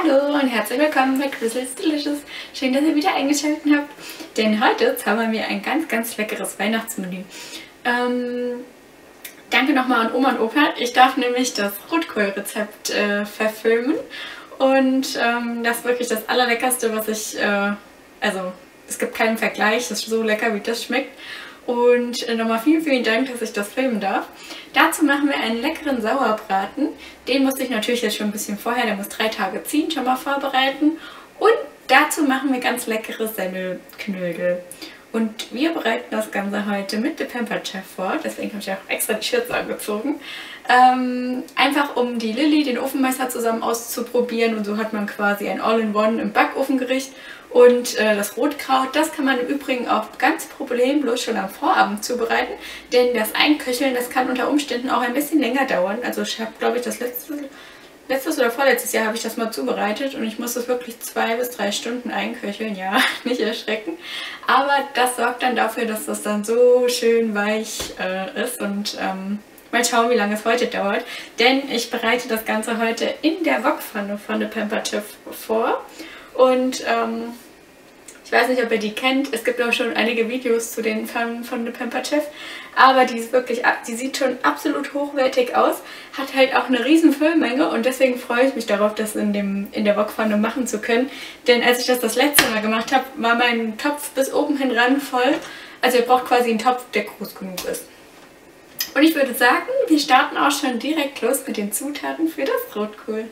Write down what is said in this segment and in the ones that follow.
Hallo und herzlich willkommen bei Chris's Delicious. Schön, dass ihr wieder eingeschaltet habt, denn heute zaubern wir ein ganz leckeres Weihnachtsmenü. Danke nochmal an Oma und Opa. Ich darf nämlich das Rotkohlrezept verfilmen und das ist wirklich das allerleckerste, was ich, also es gibt keinen Vergleich, das ist so lecker, wie das schmeckt. Und nochmal vielen Dank, dass ich das filmen darf. Dazu machen wir einen leckeren Sauerbraten. Den musste ich natürlich jetzt schon ein bisschen vorher, der muss 3 Tage ziehen, schon mal vorbereiten. Und dazu machen wir ganz leckere Semmelknödel. Und wir bereiten das Ganze heute mit The Pampered Chef vor, deswegen habe ich auch extra die Schürze angezogen. Einfach um die Lilly, den Ofenmeister, zusammen auszuprobieren, und so hat man quasi ein All-in-One im Backofengericht. Und das Rotkraut, das kann man im Übrigen auch ganz problemlos schon am Vorabend zubereiten, denn das Einköcheln, das kann unter Umständen auch ein bisschen länger dauern. Also ich habe, glaube ich, das letztes oder vorletztes Jahr habe ich das mal zubereitet und ich musste es wirklich 2 bis 3 Stunden einköcheln, ja, nicht erschrecken. Aber das sorgt dann dafür, dass das dann so schön weich ist und mal schauen, wie lange es heute dauert. Denn ich bereite das Ganze heute in der Wokpfanne von The Pampered Chef vor. Und ich weiß nicht, ob ihr die kennt. Es gibt auch schon einige Videos zu den Pfannen von The Pampered Chef. Aber die ist wirklich, die sieht schon absolut hochwertig aus. Hat halt auch eine riesen Füllmenge und deswegen freue ich mich darauf, das in der Wokpfanne machen zu können. Denn als ich das letzte Mal gemacht habe, war mein Topf bis oben hin ran voll. Also ihr braucht quasi einen Topf, der groß genug ist. Und ich würde sagen, wir starten auch schon direkt los mit den Zutaten für das Rotkohl.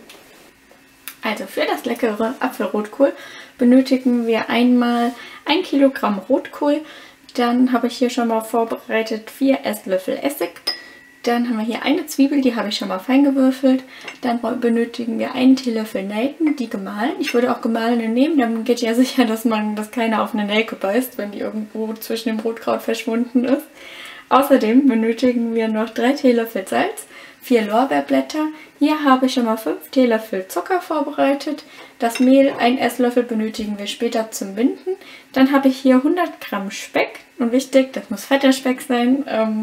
Also für das leckere Apfelrotkohl benötigen wir einmal 1 Kilogramm Rotkohl. Dann habe ich hier schon mal vorbereitet 4 Esslöffel Essig. Dann haben wir hier eine Zwiebel, die habe ich schon mal fein gewürfelt. Dann benötigen wir einen Teelöffel Nelken, die gemahlen. Ich würde auch gemahlene nehmen, dann geht ja sicher, dass keiner auf eine Nelke beißt, wenn die irgendwo zwischen dem Rotkraut verschwunden ist. Außerdem benötigen wir noch 3 Teelöffel Salz, 4 Lorbeerblätter. Hier habe ich schon mal 5 Teelöffel Zucker vorbereitet. Das Mehl, 1 Esslöffel, benötigen wir später zum Binden. Dann habe ich hier 100 Gramm Speck. Und wichtig, das muss fetter Speck sein,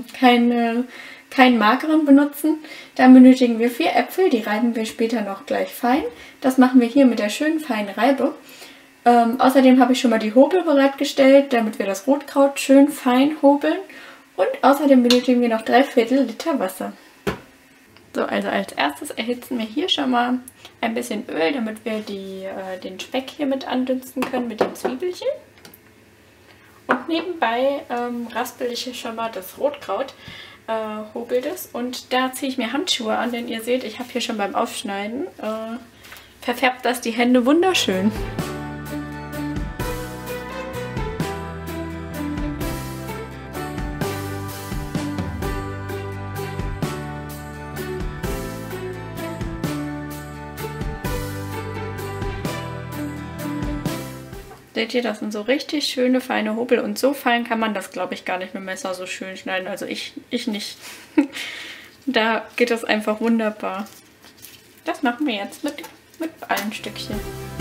keinen mageren benutzen. Dann benötigen wir 4 Äpfel, die reiben wir später noch gleich fein. Das machen wir hier mit der schönen feinen Reibe. Außerdem habe ich schon mal die Hobel bereitgestellt, damit wir das Rotkraut schön fein hobeln. Und außerdem benötigen wir noch 3/4 Liter Wasser. So, also als erstes erhitzen wir hier schon mal ein bisschen Öl, damit wir den Speck hier mit andünsten können mit den Zwiebelchen. Und nebenbei raspel ich hier schon mal das Rotkraut, hobel das. Und da ziehe ich mir Handschuhe an, denn ihr seht, ich habe hier schon beim Aufschneiden, verfärbt das die Hände wunderschön. Seht ihr, das sind so richtig schöne, feine Hobel. Und so fein kann man das, glaube ich, gar nicht mit dem Messer so schön schneiden. Also ich nicht. Da geht das einfach wunderbar. Das machen wir jetzt mit allen Stückchen.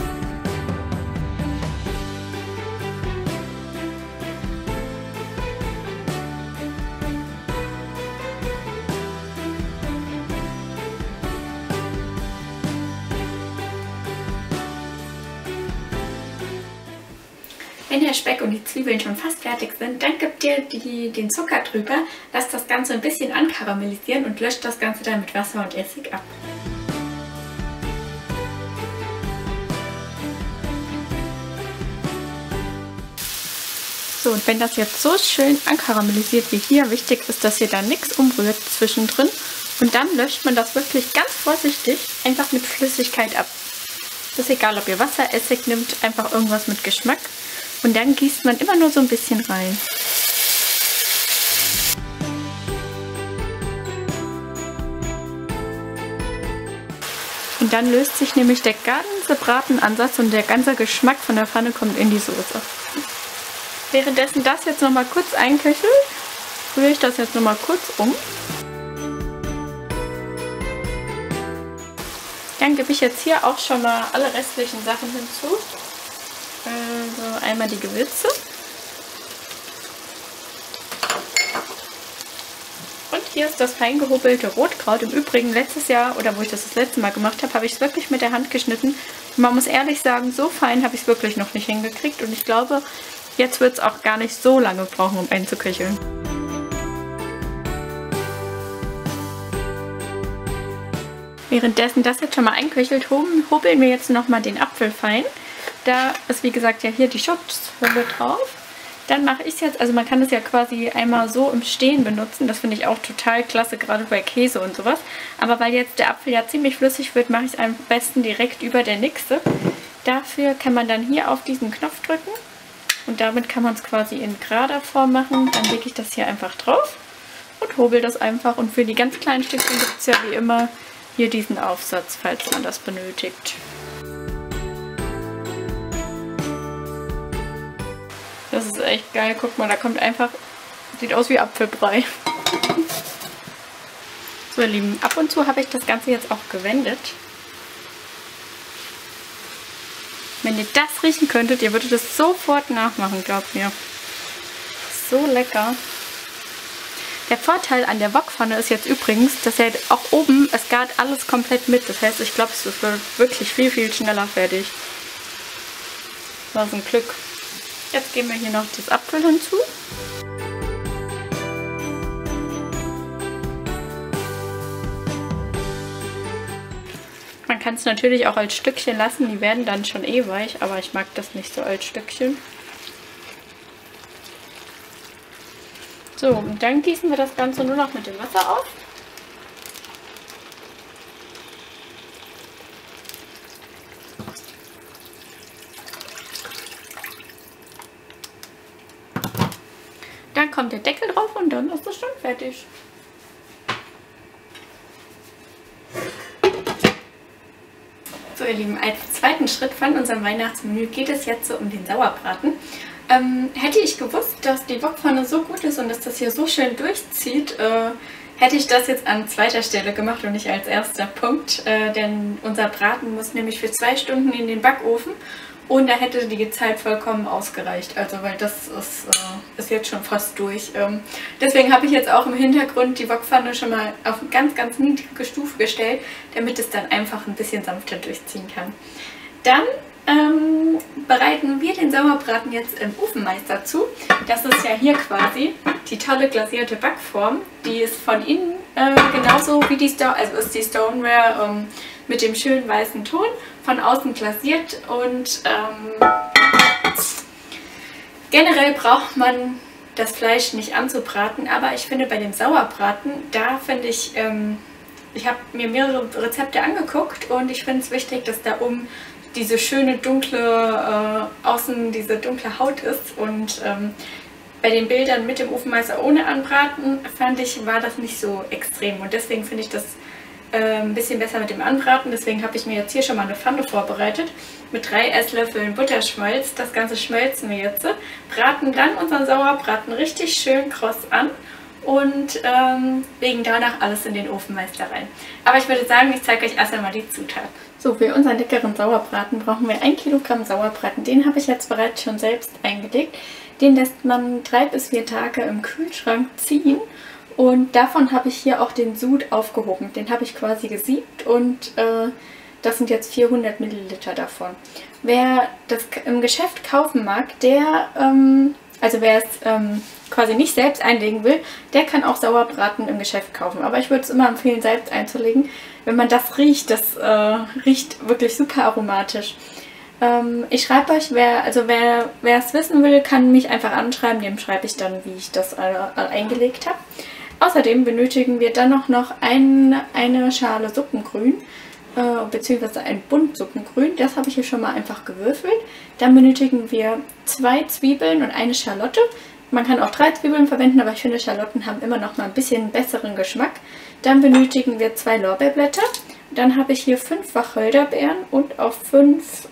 Wenn der Speck und die Zwiebeln schon fast fertig sind, dann gebt ihr den Zucker drüber, lasst das Ganze ein bisschen ankaramellisieren und löscht das Ganze dann mit Wasser und Essig ab. So, und wenn das jetzt so schön ankaramellisiert wie hier, wichtig ist, dass ihr da nichts umrührt zwischendrin. Und dann löscht man das wirklich ganz vorsichtig einfach mit Flüssigkeit ab. Es ist egal, ob ihr Wasser, Essig nimmt, einfach irgendwas mit Geschmack. Und dann gießt man immer nur so ein bisschen rein. Und dann löst sich nämlich der ganze Bratenansatz und der ganze Geschmack von der Pfanne kommt in die Soße. Währenddessen das jetzt nochmal kurz einköchelt, rühre ich das jetzt nochmal kurz um. Dann gebe ich jetzt hier auch schon mal alle restlichen Sachen hinzu. Also einmal die Gewürze. Und Hier ist das fein gehobelte Rotkraut. Im Übrigen letztes Jahr, oder wo ich das letzte Mal gemacht habe, habe ich es wirklich mit der Hand geschnitten. Und man muss ehrlich sagen, so fein habe ich es wirklich noch nicht hingekriegt. Und ich glaube, jetzt wird es auch gar nicht so lange brauchen, um einzuköcheln. Währenddessen das jetzt schon mal einköchelt, hobeln wir jetzt nochmal den Apfel fein. Da ist wie gesagt ja hier die Schutzhülle drauf. Dann mache ich es jetzt, also man kann es ja quasi einmal so im Stehen benutzen. Das finde ich auch total klasse, gerade bei Käse und sowas. Aber weil jetzt der Apfel ja ziemlich flüssig wird, mache ich es am besten direkt über der Nixe. Dafür kann man dann hier auf diesen Knopf drücken. Und damit kann man es quasi in gerader Form machen. Dann lege ich das hier einfach drauf und hobel das einfach. Und für die ganz kleinen Stückchen gibt es ja wie immer hier diesen Aufsatz, falls man das benötigt. Das ist echt geil. Guck mal, da kommt einfach... Sieht aus wie Apfelbrei. So, ihr Lieben, ab und zu habe ich das Ganze jetzt auch gewendet. Wenn ihr das riechen könntet, ihr würdet es sofort nachmachen, glaubt mir. So lecker. Der Vorteil an der Wokpfanne ist jetzt übrigens, dass ja auch oben, es gart alles komplett mit. Das heißt, ich glaube, es wird wirklich viel, viel schneller fertig. Das ist ein Glück. Jetzt geben wir hier noch das Apfel hinzu. Man kann es natürlich auch als Stückchen lassen, die werden dann schon eh weich, aber ich mag das nicht so als Stückchen. So, und dann gießen wir das Ganze nur noch mit dem Wasser auf. Dann kommt der Deckel drauf und dann ist das schon fertig. So, ihr Lieben, als zweiten Schritt von unserem Weihnachtsmenü geht es jetzt so um den Sauerbraten. Hätte ich gewusst, dass die Wokpfanne so gut ist und dass das hier so schön durchzieht, hätte ich das jetzt an zweiter Stelle gemacht und nicht als erster Punkt. Denn unser Braten muss nämlich für 2 Stunden in den Backofen und da hätte die Zeit vollkommen ausgereicht. Also weil das ist jetzt schon fast durch. Deswegen habe ich jetzt auch im Hintergrund die Wokpfanne schon mal auf eine ganz, ganz niedrige Stufe gestellt, damit es dann einfach ein bisschen sanfter durchziehen kann. Dann bereiten wir den Sauerbraten jetzt im Ofenmeister zu. Das ist ja hier quasi die tolle glasierte Backform. Die ist von innen genauso wie die ist die Stoneware mit dem schönen weißen Ton. Von außen glasiert und generell braucht man das Fleisch nicht anzubraten, aber ich finde bei dem Sauerbraten, da finde ich, ich habe mir mehrere Rezepte angeguckt und ich finde es wichtig, dass da oben diese schöne dunkle, außen diese dunkle Haut ist und bei den Bildern mit dem Ofenmeister ohne Anbraten, fand ich, war das nicht so extrem und deswegen finde ich das ein bisschen besser mit dem Anbraten. Deswegen habe ich mir jetzt hier schon mal eine Pfanne vorbereitet mit 3 Esslöffeln Butterschmalz. Das Ganze schmelzen wir jetzt, braten dann unseren Sauerbraten richtig schön kross an und legen danach alles in den Ofenmeister rein. Aber ich würde sagen, ich zeige euch erst einmal die Zutaten. So, für unseren leckeren Sauerbraten brauchen wir 1 Kilogramm Sauerbraten. Den habe ich jetzt bereits schon selbst eingelegt. Den lässt man 3 bis 4 Tage im Kühlschrank ziehen. Und davon habe ich hier auch den Sud aufgehoben. Den habe ich quasi gesiebt und das sind jetzt 400 Milliliter davon. Wer das im Geschäft kaufen mag, der, also wer es quasi nicht selbst einlegen will, der kann auch Sauerbraten im Geschäft kaufen. Aber ich würde es immer empfehlen, selbst einzulegen. Wenn man das riecht riecht wirklich super aromatisch. Ich schreibe euch, wer es wissen will, kann mich einfach anschreiben. Dem schreibe ich dann, wie ich das eingelegt habe. Außerdem benötigen wir dann noch eine Schale Suppengrün, beziehungsweise ein Bund Suppengrün. Das habe ich hier schon mal einfach gewürfelt. Dann benötigen wir 2 Zwiebeln und eine Schalotte. Man kann auch 3 Zwiebeln verwenden, aber ich finde, Schalotten haben immer noch mal ein bisschen besseren Geschmack. Dann benötigen wir 2 Lorbeerblätter. Dann habe ich hier 5 Wacholderbeeren und auch 5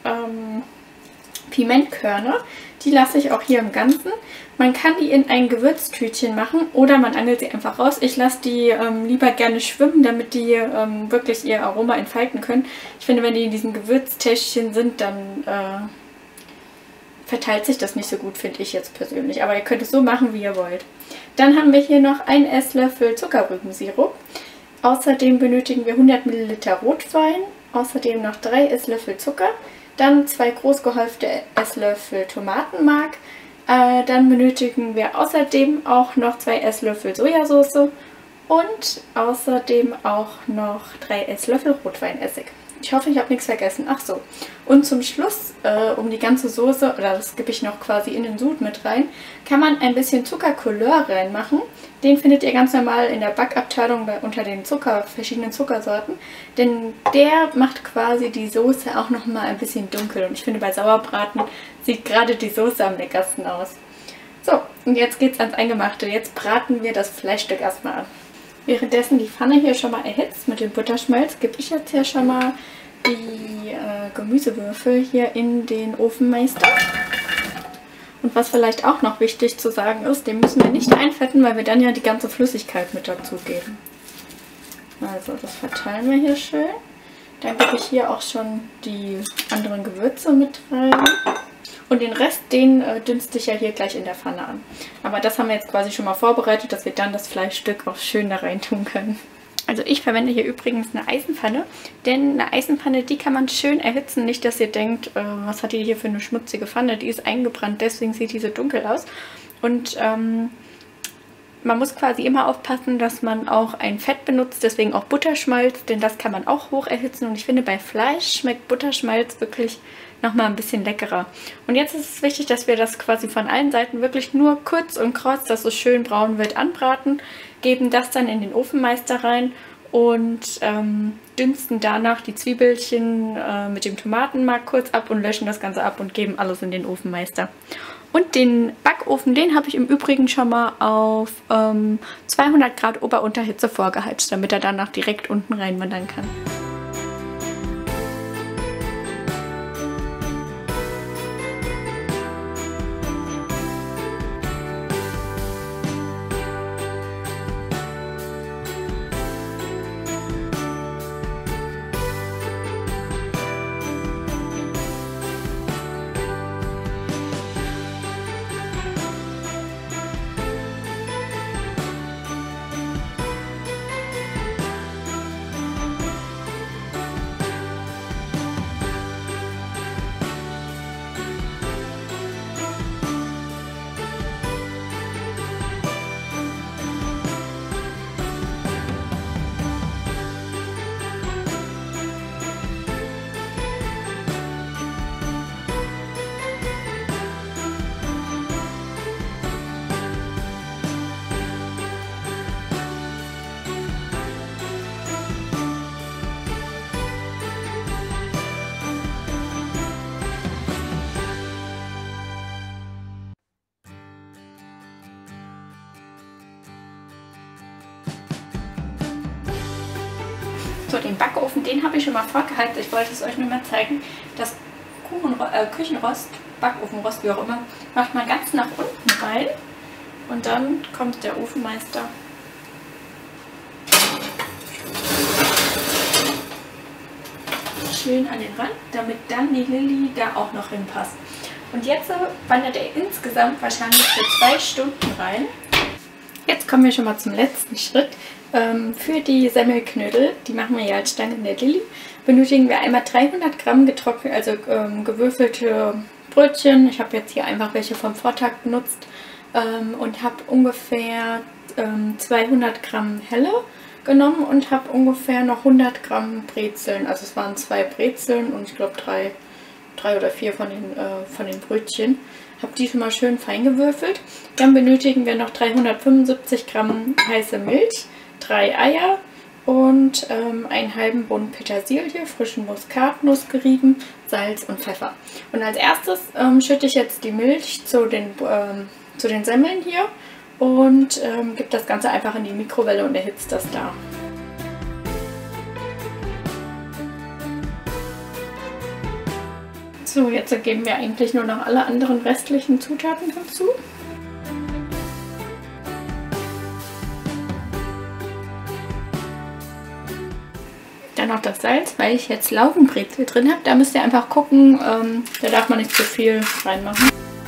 Pimentkörner. Die lasse ich auch hier im Ganzen. Man kann die in ein Gewürztütchen machen oder man angelt sie einfach raus. Ich lasse die lieber gerne schwimmen, damit die wirklich ihr Aroma entfalten können. Ich finde, wenn die in diesem Gewürztäschchen sind, dann verteilt sich das nicht so gut, finde ich jetzt persönlich. Aber ihr könnt es so machen, wie ihr wollt. Dann haben wir hier noch einen Esslöffel Zuckerrübensirup. Außerdem benötigen wir 100 ml Rotwein. Außerdem noch 3 Esslöffel Zucker. Dann 2 groß gehäufte Esslöffel Tomatenmark. Dann benötigen wir außerdem auch noch 2 Esslöffel Sojasauce. Und außerdem auch noch 3 Esslöffel Rotweinessig. Ich hoffe, ich habe nichts vergessen. Ach so. Und zum Schluss, um die ganze Soße, oder das gebe ich noch quasi in den Sud mit rein, kann man ein bisschen Zuckercouleur reinmachen. Den findet ihr ganz normal in der Backabteilung unter den verschiedenen Zuckersorten. Denn der macht quasi die Soße auch nochmal ein bisschen dunkel. Und ich finde, bei Sauerbraten sieht gerade die Soße am leckersten aus. So, und jetzt geht's ans Eingemachte. Jetzt braten wir das Fleischstück erstmal an. Währenddessen die Pfanne hier schon mal erhitzt mit dem Butterschmalz, gebe ich jetzt hier schon mal die Gemüsewürfel hier in den Ofenmeister. Und was vielleicht auch noch wichtig zu sagen ist, den müssen wir nicht einfetten, weil wir dann ja die ganze Flüssigkeit mit dazugeben. Also das verteilen wir hier schön. Dann gebe ich hier auch schon die anderen Gewürze mit rein. Und den Rest, den dünste ich ja hier gleich in der Pfanne an. Aber das haben wir jetzt quasi schon mal vorbereitet, dass wir dann das Fleischstück auch schön da rein tun können. Also ich verwende hier übrigens eine Eisenpfanne, denn eine Eisenpfanne, die kann man schön erhitzen. Nicht, dass ihr denkt, was hat die hier für eine schmutzige Pfanne, die ist eingebrannt, deswegen sieht die so dunkel aus. Und man muss quasi immer aufpassen, dass man auch ein Fett benutzt, deswegen auch Butterschmalz, denn das kann man auch hoch erhitzen. Und ich finde, bei Fleisch schmeckt Butterschmalz wirklich nochmal ein bisschen leckerer. Und jetzt ist es wichtig, dass wir das quasi von allen Seiten wirklich nur kurz und kross, dass es schön braun wird, anbraten, geben das dann in den Ofenmeister rein und dünsten danach die Zwiebelchen mit dem Tomatenmark kurz ab und löschen das Ganze ab und geben alles in den Ofenmeister. Und den Backofen, den habe ich im Übrigen schon mal auf 200 Grad Ober-Unterhitze vorgeheizt, damit er danach direkt unten reinwandern kann. So, den Backofen, den habe ich schon mal vorgeheizt. Ich wollte es euch nur mal zeigen. Das Küchenrost, Backofenrost, wie auch immer, macht man ganz nach unten rein. Und dann kommt der Ofenmeister schön an den Rand, damit dann die Lilly da auch noch hinpasst. Und jetzt wandert er insgesamt wahrscheinlich für 2 Stunden rein. Jetzt kommen wir schon mal zum letzten Schritt. Für die Semmelknödel, die machen wir ja als Stange in der Lilly, benötigen wir einmal 300 Gramm getrocknet, also gewürfelte Brötchen. Ich habe jetzt hier einfach welche vom Vortag benutzt und habe ungefähr 200 Gramm Helle genommen und habe ungefähr noch 100 Gramm Brezeln. Also es waren 2 Brezeln und ich glaube 3 oder 4 von den Brötchen. Habe die schon mal schön fein gewürfelt. Dann benötigen wir noch 375 Gramm heiße Milch, 3 Eier und einen halben Bund Petersilie, frischen Muskatnuss gerieben, Salz und Pfeffer. Und als erstes schütte ich jetzt die Milch zu den Semmeln hier und gebe das Ganze einfach in die Mikrowelle und erhitze das da. So, jetzt geben wir eigentlich nur noch alle anderen restlichen Zutaten hinzu. Dann noch das Salz, weil ich jetzt Laugenbrezel drin habe. Da müsst ihr einfach gucken, da darf man nicht zu viel reinmachen.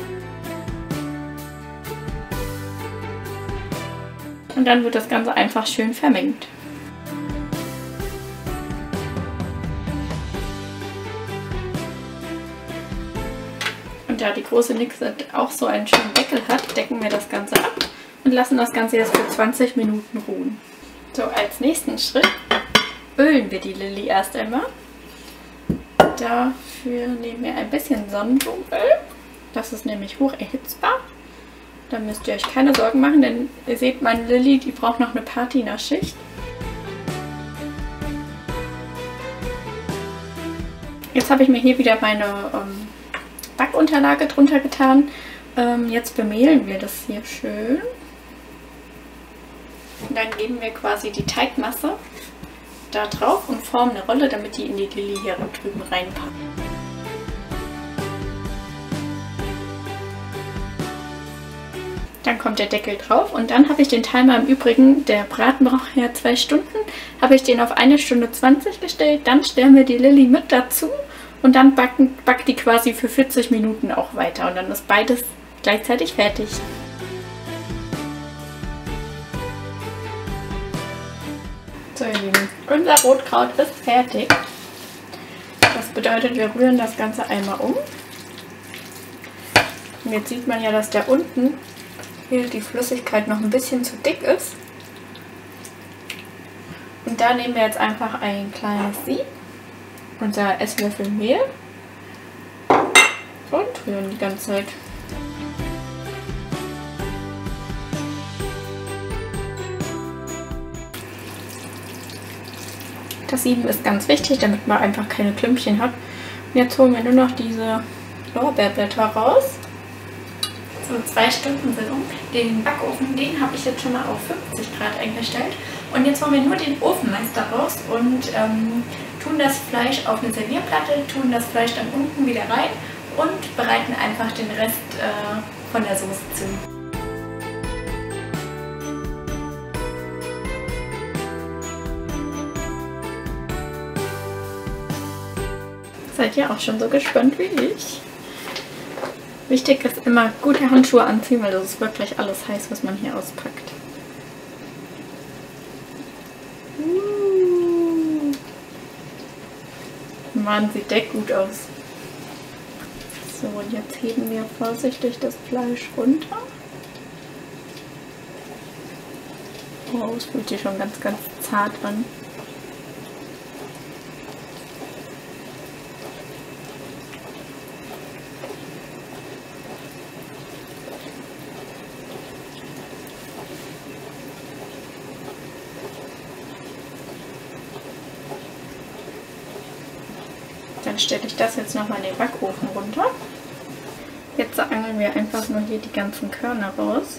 Und dann wird das Ganze einfach schön vermengt. Und da die große Nixe auch so einen schönen Deckel hat, decken wir das Ganze ab und lassen das Ganze jetzt für 20 Minuten ruhen. So, als nächsten Schritt ölen wir die Lilly erst einmal. Dafür nehmen wir ein bisschen Sonnenblumenöl. Das ist nämlich hoch erhitzbar. Da müsst ihr euch keine Sorgen machen, denn ihr seht, meine Lilly, die braucht noch eine Patina-Schicht. Jetzt habe ich mir hier wieder meine Backunterlage drunter getan. Jetzt bemehlen wir das hier schön. Und dann geben wir quasi die Teigmasse da drauf und formen eine Rolle, damit die in die Lilly hier drüben reinpasst. Dann kommt der Deckel drauf und dann habe ich den Timer im Übrigen, der Braten braucht ja 2 Stunden, habe ich den auf 1 Stunde 20 gestellt. Dann stellen wir die Lilly mit dazu und dann backt die quasi für 40 Minuten auch weiter. Und dann ist beides gleichzeitig fertig. So ihr Lieben, unser Rotkraut ist fertig. Das bedeutet, wir rühren das Ganze einmal um. Und jetzt sieht man ja, dass da unten hier die Flüssigkeit noch ein bisschen zu dick ist. Und da nehmen wir jetzt einfach ein kleines Sieb, unser Esslöffel Mehl und rühren die ganze Zeit. Das Sieben ist ganz wichtig, damit man einfach keine Klümpchen hat. Und jetzt holen wir nur noch diese Lorbeerblätter raus. So, 2 Stunden sind um. Den Backofen, den habe ich jetzt schon mal auf 50 Grad eingestellt. Und jetzt holen wir nur den Ofenmeister raus und tun das Fleisch auf eine Servierplatte, tun das Fleisch dann unten wieder rein und bereiten einfach den Rest von der Soße zu. Seid ihr auch schon so gespannt wie ich? Wichtig ist immer gute Handschuhe anziehen, weil das ist wirklich alles heiß, was man hier auspackt. Mann, sieht der gut aus. So, und jetzt heben wir vorsichtig das Fleisch runter. Oh, es fühlt sich schon ganz, ganz zart an. Dann stelle ich das jetzt nochmal in den Backofen runter. Jetzt angeln wir einfach nur hier die ganzen Körner raus.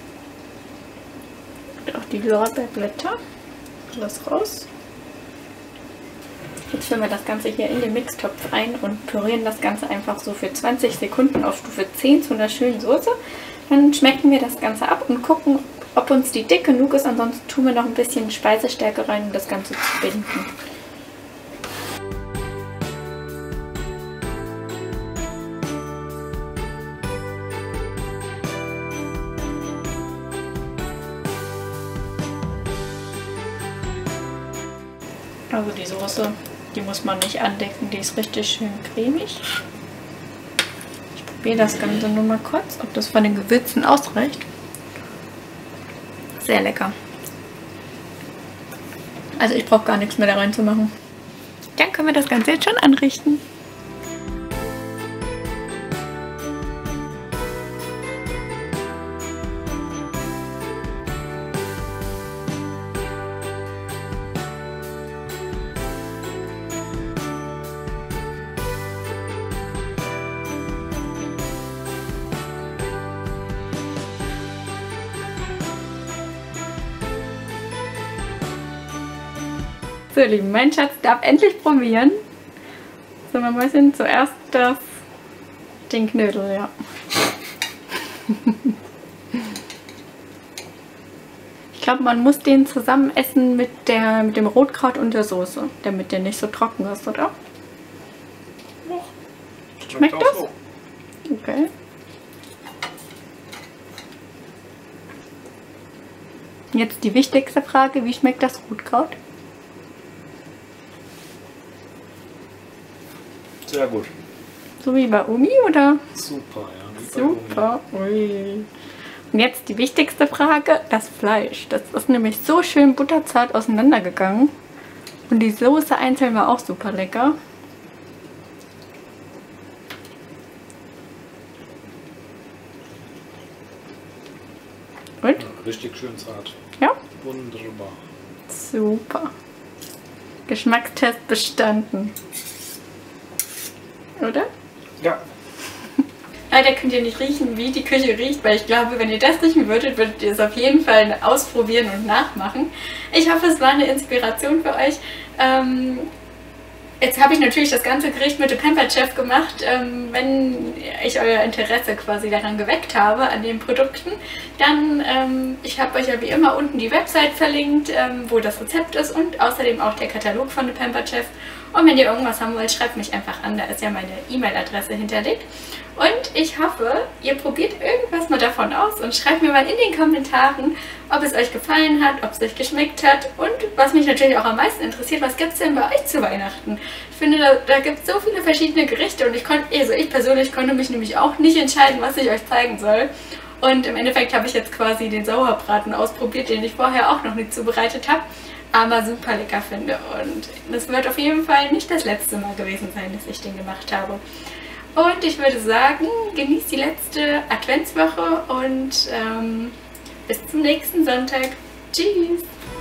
Und auch die Lorbeerblätter. Alles raus. Jetzt füllen wir das Ganze hier in den Mixtopf ein und pürieren das Ganze einfach so für 20 Sekunden auf Stufe 10 zu einer schönen Soße. Dann schmecken wir das Ganze ab und gucken, ob uns die dick genug ist. Ansonsten tun wir noch ein bisschen Speisestärke rein, um das Ganze zu binden. Also die Soße, die muss man nicht andecken, die ist richtig schön cremig. Ich probiere das Ganze nur mal kurz, ob das von den Gewürzen ausreicht. Sehr lecker. Also ich brauche gar nichts mehr da reinzumachen. Dann können wir das Ganze jetzt schon anrichten. So, ihr Lieben, mein Schatz darf endlich probieren. So, mein Mäuschen, zuerst den Knödel, ja. Ich Ich glaube, man muss den zusammen essen mit dem Rotkraut und der Soße, damit der nicht so trocken ist, oder? Schmeckt das? So. Okay. Jetzt die wichtigste Frage, wie schmeckt das Rotkraut? Sehr gut. So wie bei Omi, oder? Super, ja. Super. Ui. Und jetzt die wichtigste Frage, das Fleisch. Das ist nämlich so schön butterzart auseinandergegangen. Und die Soße einzeln war auch super lecker. Und? Ja, richtig schön zart. Ja? Wunderbar. Super. Geschmackstest bestanden. Oder? Ja. Leider könnt ihr nicht riechen, wie die Küche riecht, weil ich glaube, wenn ihr das riechen würdet, würdet ihr es auf jeden Fall ausprobieren und nachmachen. Ich hoffe, es war eine Inspiration für euch. Jetzt habe ich natürlich das ganze Gericht mit dem Pampered Chef gemacht. Wenn ich euer Interesse quasi daran geweckt habe, an den Produkten, dann, ich habe euch ja wie immer unten die Website verlinkt, wo das Rezept ist und außerdem auch der Katalog von dem Pampered Chef. Und wenn ihr irgendwas haben wollt, schreibt mich einfach an, da ist ja meine E-Mail-Adresse hinterlegt. Und ich hoffe, ihr probiert irgendwas mal davon aus und schreibt mir mal in den Kommentaren, ob es euch gefallen hat, ob es euch geschmeckt hat und was mich natürlich auch am meisten interessiert, was gibt es denn bei euch zu Weihnachten? Ich finde, da gibt es so viele verschiedene Gerichte und ich persönlich konnte mich nämlich auch nicht entscheiden, was ich euch zeigen soll. Und im Endeffekt habe ich jetzt quasi den Sauerbraten ausprobiert, den ich vorher auch noch nicht zubereitet habe, aber super lecker finde. Und das wird auf jeden Fall nicht das letzte Mal gewesen sein, dass ich den gemacht habe. Und ich würde sagen, genießt die letzte Adventswoche und bis zum nächsten Sonntag. Tschüss!